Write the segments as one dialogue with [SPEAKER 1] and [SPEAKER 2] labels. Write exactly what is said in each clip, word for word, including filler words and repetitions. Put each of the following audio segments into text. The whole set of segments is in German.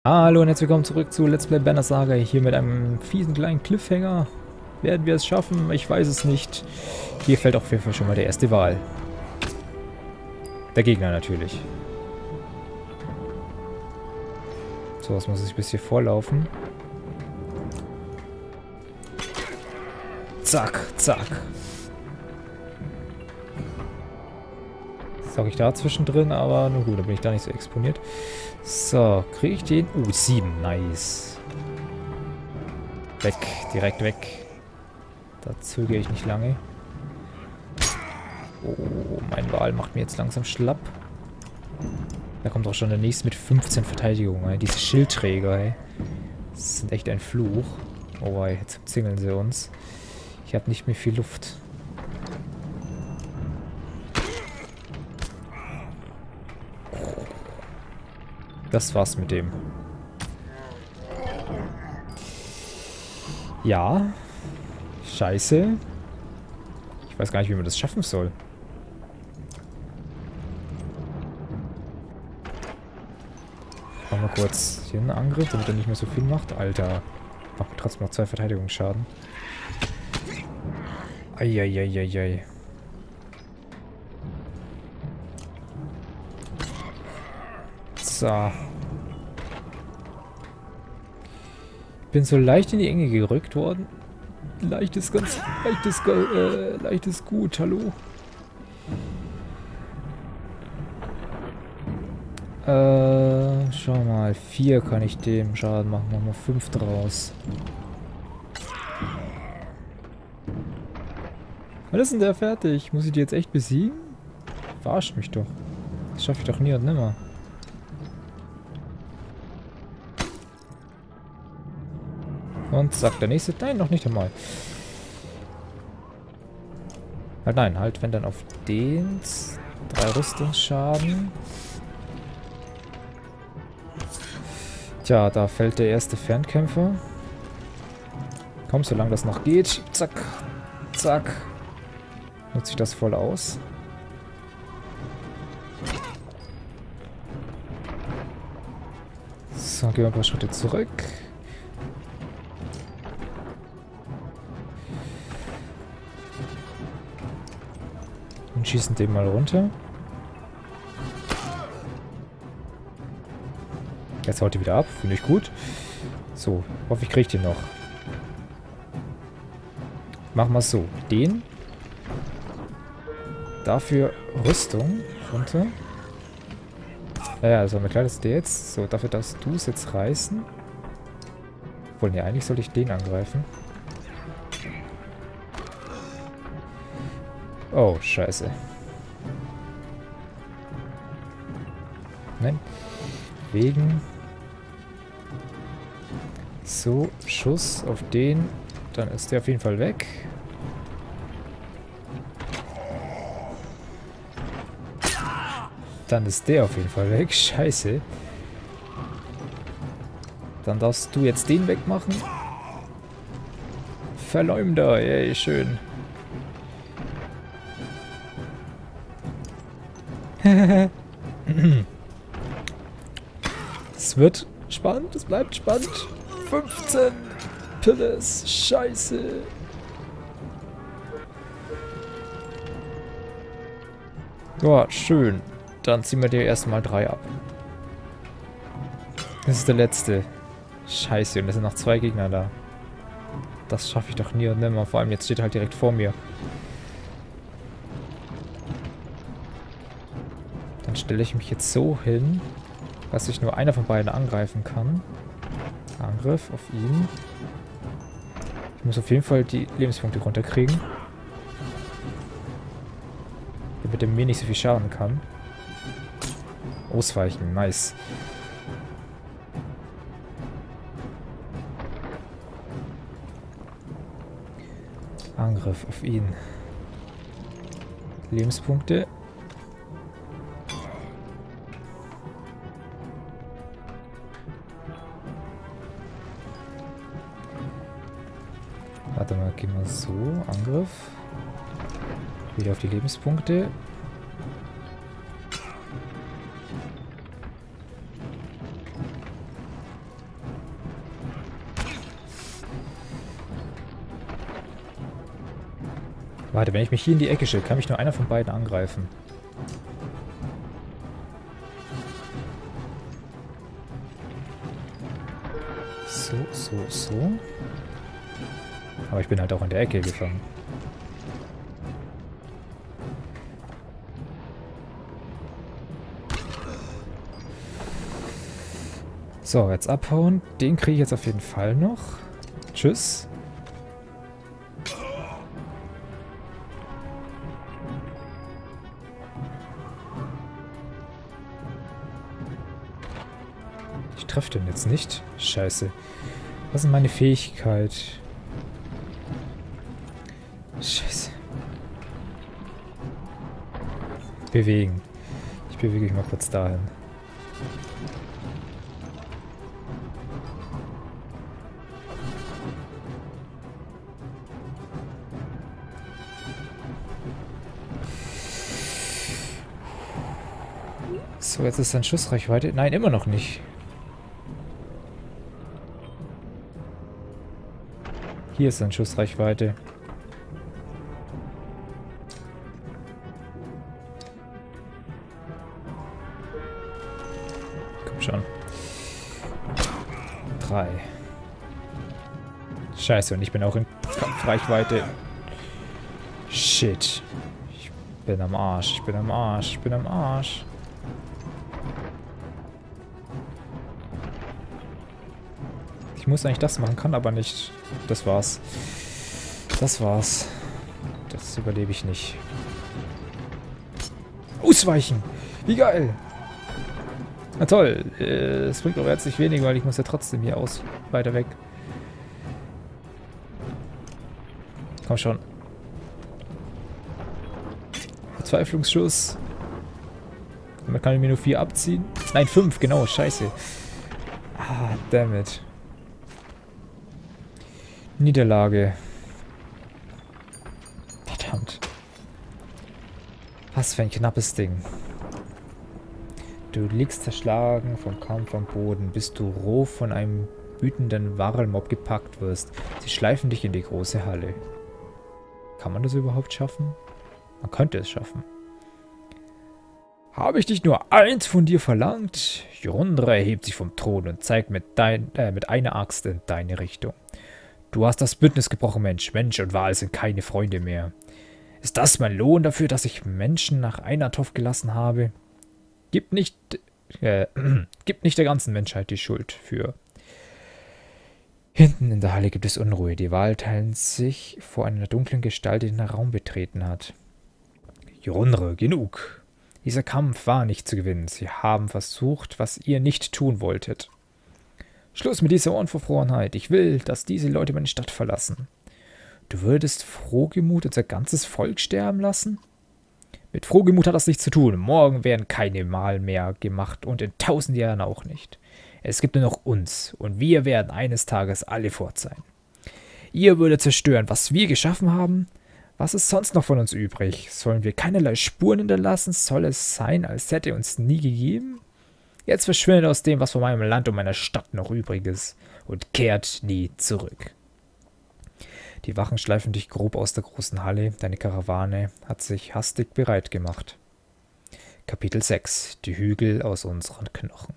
[SPEAKER 1] Hallo und herzlich willkommen zurück zu Let's Play Banner Saga. Hier mit einem fiesen kleinen Cliffhanger. Werden wir es schaffen? Ich weiß es nicht. Hier fällt auf jeden Fall schon mal der erste Wal. Der Gegner natürlich. So, was muss ich bis hier vorlaufen? Zack, zack. Sag ich da zwischendrin, aber nun gut, da bin ich da nicht so exponiert. So, kriege ich den? Uh, sieben, nice. Weg, direkt weg. Da zögere ich nicht lange. Oh, mein Wal macht mir jetzt langsam schlapp. Da kommt auch schon der nächste mit fünfzehn Verteidigung, ey. Diese Schildträger, ey. Das sind echt ein Fluch. Oh, ey, jetzt zingeln sie uns. Ich habe nicht mehr viel Luft. Das war's mit dem. Ja. Scheiße. Ich weiß gar nicht, wie man das schaffen soll. Machen wir kurz hier einen Angriff, damit er nicht mehr so viel macht. Alter. Macht mir trotzdem noch zwei Verteidigungsschaden. Eieieiei. So. Bin so leicht in die Enge gerückt worden. Leicht ist ganz... Leicht ist, äh, leicht ist gut. Hallo? Äh, schau mal. Vier kann ich dem Schaden machen. Machen wir fünf draus. Was ist denn der fertig? Muss ich die jetzt echt besiegen? Verarscht mich doch. Das schaffe ich doch nie und nimmer. Und zack, der nächste. Nein, noch nicht einmal. Halt nein, halt, wenn dann auf den. Drei Rüstungsschaden. Tja, da fällt der erste Fernkämpfer. Komm, solange das noch geht. Zack. Zack. Nutze ich das voll aus. So, gehen wir ein paar Schritte zurück. Und schießen den mal runter. Jetzt haut die wieder ab. Finde ich gut. So, hoffe ich kriege den noch. Machen wir es so. Den. Dafür Rüstung runter. Naja, also mir klar, dass der jetzt. So, dafür darfst du es jetzt reißen. Obwohl, ne, eigentlich sollte ich den angreifen. Oh, scheiße. Nein. Wegen. So, Schuss auf den. Dann ist der auf jeden Fall weg. Dann ist der auf jeden Fall weg. Scheiße. Dann darfst du jetzt den wegmachen. Verleumder. Yay, schön. Es wird spannend. Es bleibt spannend. fünfzehn. Pilles. Scheiße. Ja, schön. Dann ziehen wir dir erstmal drei ab. Das ist der letzte. Scheiße, und es sind noch zwei Gegner da. Das schaffe ich doch nie und nimmer. Vor allem jetzt steht er halt direkt vor mir. Dann stelle ich mich jetzt so hin, dass ich nur einer von beiden angreifen kann. Angriff auf ihn. Ich muss auf jeden Fall die Lebenspunkte runterkriegen. Damit er mir nicht so viel schaden kann. Ausweichen, nice. Angriff auf ihn. Lebenspunkte. Warte mal, gehen wir so. Angriff. Wieder auf die Lebenspunkte. Warte, wenn ich mich hier in die Ecke stelle, kann mich nur einer von beiden angreifen. So, so, so. Aber ich bin halt auch in der Ecke gefangen. So, jetzt abhauen. Den kriege ich jetzt auf jeden Fall noch. Tschüss. Ich treffe den jetzt nicht. Scheiße. Was ist meine Fähigkeit? Scheiße. Bewegen. Ich bewege mich mal kurz dahin. So, jetzt ist sein Schussreichweite. Nein, immer noch nicht. Hier ist sein Schussreichweite. Komm schon. Drei. Scheiße, und ich bin auch in Kampfreichweite. Shit. Ich bin am Arsch, ich bin am Arsch, ich bin am Arsch. Ich muss eigentlich das machen, kann aber nicht. Das war's. Das war's. Das überlebe ich nicht. Ausweichen! Wie geil! Na toll. Es bringt auch herzlich wenig, weil ich muss ja trotzdem hier aus. Weiter weg. Komm schon. Verzweiflungsschuss. Damit kann ich mir nur vier abziehen. Nein, fünf, genau. Scheiße. Ah, dammit. Niederlage. Verdammt. Was für ein knappes Ding. Du liegst zerschlagen vom Kampf am Boden, bis du roh von einem wütenden Warlmob gepackt wirst. Sie schleifen dich in die große Halle. Kann man das überhaupt schaffen? Man könnte es schaffen. Habe ich dich nur eins von dir verlangt? Jorundra erhebt sich vom Thron und zeigt mit, dein, äh, mit einer Axt in deine Richtung. Du hast das Bündnis gebrochen, Mensch. Mensch und Wal sind keine Freunde mehr. Ist das mein Lohn dafür, dass ich Menschen nach Einathoff gelassen habe? Gib nicht, äh, gib nicht der ganzen Menschheit die Schuld für. Hinten in der Halle gibt es Unruhe. Die Wal teilen sich vor einer dunklen Gestalt, die den Raum betreten hat. Jorundra, genug. Dieser Kampf war nicht zu gewinnen. Sie haben versucht, was ihr nicht tun wolltet. Schluss mit dieser Unverfrorenheit. Ich will, dass diese Leute meine Stadt verlassen. Du würdest Frohgemut unser ganzes Volk sterben lassen? Mit Frohgemut hat das nichts zu tun. Morgen werden keine Mal mehr gemacht und in tausend Jahren auch nicht. Es gibt nur noch uns und wir werden eines Tages alle fort sein. Ihr würdet zerstören, was wir geschaffen haben? Was ist sonst noch von uns übrig? Sollen wir keinerlei Spuren hinterlassen? Soll es sein, als hätte uns nie gegeben? Jetzt verschwindet aus dem, was von meinem Land und meiner Stadt noch übrig ist, und kehrt nie zurück. Die Wachen schleifen dich grob aus der großen Halle. Deine Karawane hat sich hastig bereit gemacht. Kapitel sechs. Die Hügel aus unseren Knochen.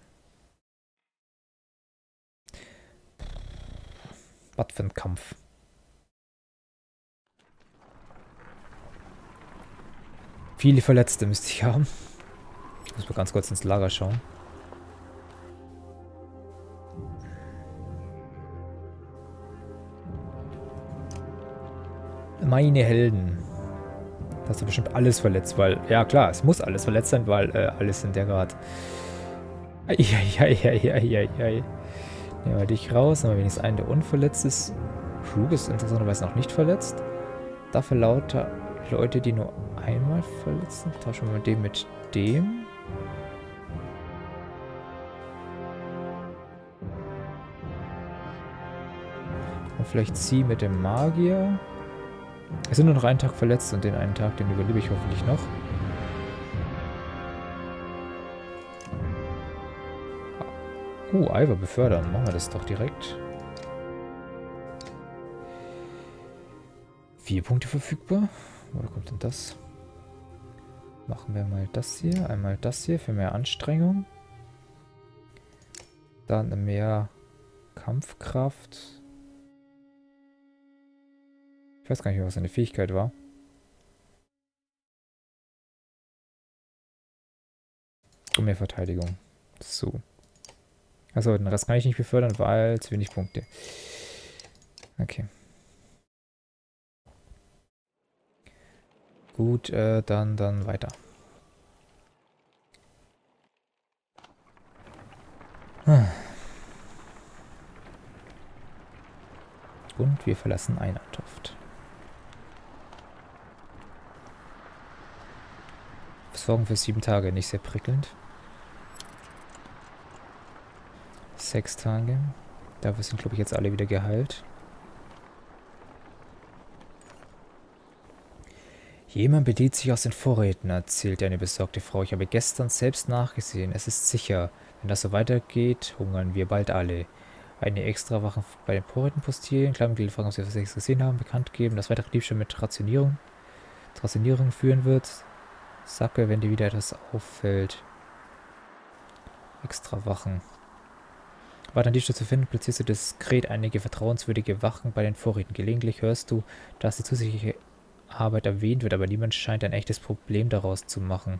[SPEAKER 1] Was für ein Kampf. Viele Verletzte müsste ich haben. Ich muss mal ganz kurz ins Lager schauen. Meine Helden. Da hast du bestimmt alles verletzt, weil... Ja klar, es muss alles verletzt sein, weil äh, alles sind ja gerade... Eieieiei. Nehmen wir dich raus, haben wir wenigstens einen, der unverletzt ist. Krug ist interessanterweise noch nicht verletzt. Dafür lauter Leute, die nur einmal verletzt sind. Tauschen wir mal den mit dem. Und vielleicht sie mit dem Magier. Es sind nur noch einen Tag verletzt und den einen Tag, den überlebe ich hoffentlich noch. Uh, Ivar befördern. Machen wir das doch direkt. Vier Punkte verfügbar. Wo kommt denn das? Machen wir mal das hier. Einmal das hier für mehr Anstrengung. Dann mehr Kampfkraft. Ich weiß gar nicht mehr, was seine Fähigkeit war. Und mehr Verteidigung. So. Achso, den Rest kann ich nicht befördern, weil zu wenig Punkte. Okay. Gut, äh, dann, dann weiter. Hm. Und wir verlassen Einertoft. Versorgung für sieben Tage, nicht sehr prickelnd. Sechs Tage. Dafür sind, glaube ich, jetzt alle wieder geheilt. Jemand bedient sich aus den Vorräten, erzählte eine besorgte Frau. Ich habe gestern selbst nachgesehen. Es ist sicher. Wenn das so weitergeht, hungern wir bald alle. Eine Extrawache bei den Vorräten postieren. Kleinmitglieder fragen, ob sie etwas gesehen haben. Bekannt geben, dass weitere Diebstahl mit Rationierung, Rationierung führen wird. Sacke, wenn dir wieder etwas auffällt. Extrawachen. War dann Diebstahl zu finden, platzierst du diskret einige vertrauenswürdige Wachen bei den Vorräten. Gelegentlich hörst du, dass die zusätzliche Arbeit erwähnt wird, aber niemand scheint ein echtes Problem daraus zu machen.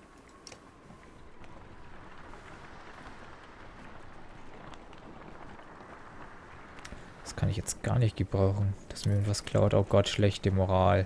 [SPEAKER 1] Das kann ich jetzt gar nicht gebrauchen, dass mir irgendwas klaut. Oh Gott, schlechte Moral.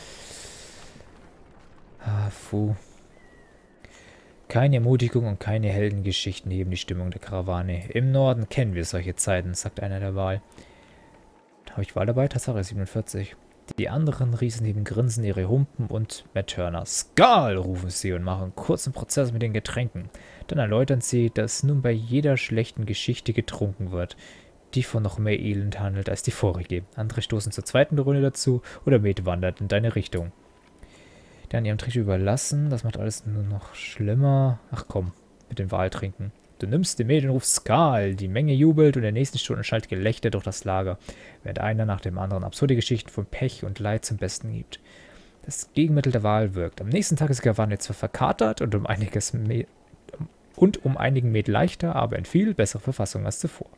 [SPEAKER 1] Ah, puh. Keine Ermutigung und keine Heldengeschichten heben die Stimmung der Karawane. Im Norden kennen wir solche Zeiten, sagt einer der Wahl. Habe ich Wahl dabei? Tatsache siebenundvierzig. Die anderen Riesen heben Grinsen ihre Humpen und Matt Turner. Skal, rufen sie und machen einen kurzen Prozess mit den Getränken. Dann erläutern sie, dass nun bei jeder schlechten Geschichte getrunken wird, die von noch mehr Elend handelt als die vorige. Andere stoßen zur zweiten Runde dazu oder Met wandert in deine Richtung. Dann ihrem Trick überlassen, das macht alles nur noch schlimmer. Ach komm, mit dem Wahltrinken. Du nimmst den Medienruf Skal, die Menge jubelt und in der nächsten Stunde schallt Gelächter durch das Lager, während einer nach dem anderen absurde Geschichten von Pech und Leid zum Besten gibt. Das Gegenmittel der Wahl wirkt. Am nächsten Tag ist die Karawane zwar verkatert und um einiges Me und um einigen Met leichter, aber in viel besserer Verfassung als zuvor.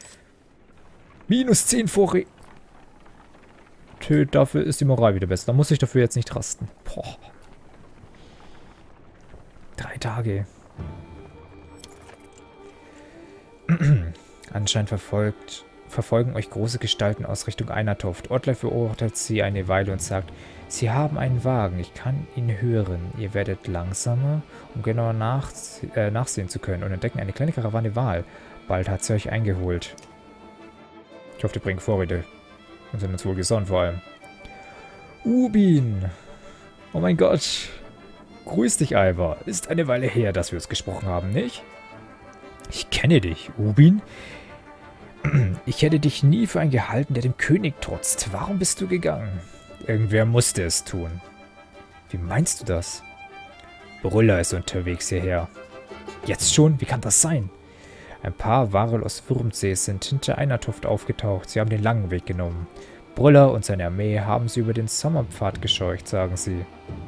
[SPEAKER 1] Minus zehn Vorräte. Dafür ist die Moral wieder besser. Da muss ich dafür jetzt nicht rasten. Boah. Drei Tage. Anscheinend verfolgt, verfolgen euch große Gestalten aus Richtung Einertoft. Ottleif beobachtet sie eine Weile und sagt, sie haben einen Wagen, ich kann ihn hören. Ihr werdet langsamer, um genauer nach, äh, nachsehen zu können und entdecken eine kleine Karawane Wal. Bald hat sie euch eingeholt. Ich hoffe, die bringen Vorräte. Und sind uns wohl gesonnen vor allem. Ubin! Oh mein Gott! Grüß dich, Ivar. Ist eine Weile her, dass wir uns gesprochen haben, nicht? Ich kenne dich, Ubin. Ich hätte dich nie für einen gehalten, der dem König trotzt. Warum bist du gegangen? Irgendwer musste es tun. Wie meinst du das? Brüller ist unterwegs hierher. Jetzt schon? Wie kann das sein? Ein paar Warel aus Würmsee sind hinter Einertoft aufgetaucht. Sie haben den langen Weg genommen. Brüller und seine Armee haben sie über den Sommerpfad gescheucht, sagen sie.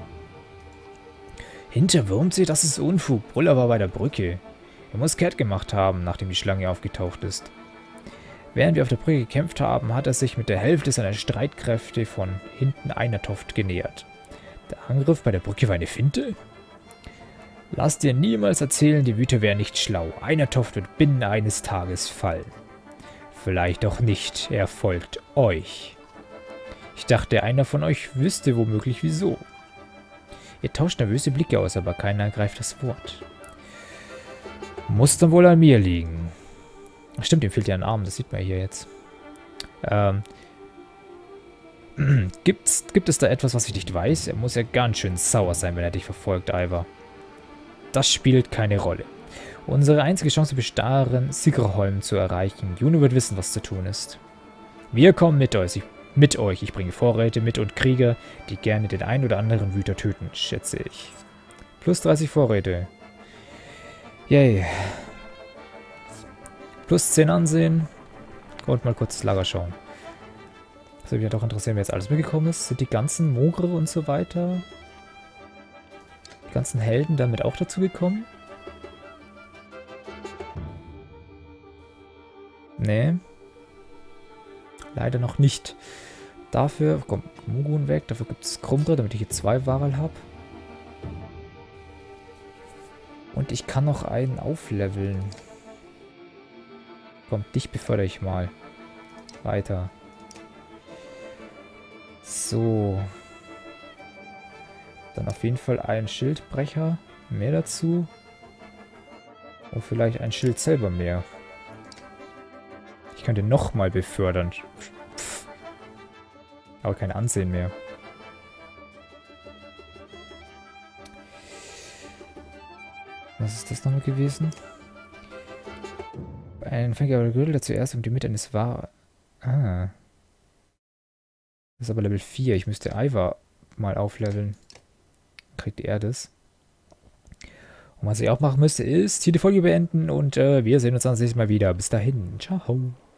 [SPEAKER 1] Hinter Würmsee? Das ist Unfug. Brüller war bei der Brücke. Er muss kehrt gemacht haben, nachdem die Schlange aufgetaucht ist. Während wir auf der Brücke gekämpft haben, hat er sich mit der Hälfte seiner Streitkräfte von hinten Einertoft genähert. Der Angriff bei der Brücke war eine Finte? Lass dir niemals erzählen, die Wüter wären nicht schlau. Einertoft wird binnen eines Tages fallen. Vielleicht auch nicht, er folgt euch. Ich dachte, einer von euch wüsste womöglich wieso. Ihr tauscht nervöse Blicke aus, aber keiner ergreift das Wort. Muss dann wohl an mir liegen. Ach stimmt, ihm fehlt ja ein Arm, das sieht man hier jetzt. Ähm. Gibt's, gibt es da etwas, was ich nicht weiß? Er muss ja ganz schön sauer sein, wenn er dich verfolgt, Ivar. Das spielt keine Rolle. Unsere einzige Chance besteht darin, Sigrholm zu erreichen. Juno wird wissen, was zu tun ist. Wir kommen mit euch. Ich, mit euch. Ich bringe Vorräte mit und Krieger, die gerne den einen oder anderen Wüter töten, schätze ich. Plus dreißig Vorräte. Yay. Plus zehn Ansehen. Und mal kurz das Lager schauen. Das würde mich ja doch interessieren, wer jetzt alles mitgekommen ist. Sind die ganzen Mogre und so weiter, die ganzen Helden damit auch dazu gekommen? Nee. Leider noch nicht. Dafür kommt Mugun weg, dafür gibt es Krummre, damit ich hier zwei Waral habe. Und ich kann noch einen aufleveln. Komm, dich befördere ich mal. Weiter. So. Dann auf jeden Fall ein Schildbrecher. Mehr dazu. Und vielleicht ein Schild selber mehr. Ich könnte nochmal befördern. Pff. Aber kein Ansehen mehr. Was ist das nochmal gewesen? Ein Fänger oder Gürtel, der zuerst um die Mitte eines war. Ah. Das ist aber Level vier. Ich müsste Ivar mal aufleveln. Kriegt er das. Und was ich auch machen müsste, ist hier die Folge beenden und äh, wir sehen uns dann das nächste Mal wieder. Bis dahin. Ciao.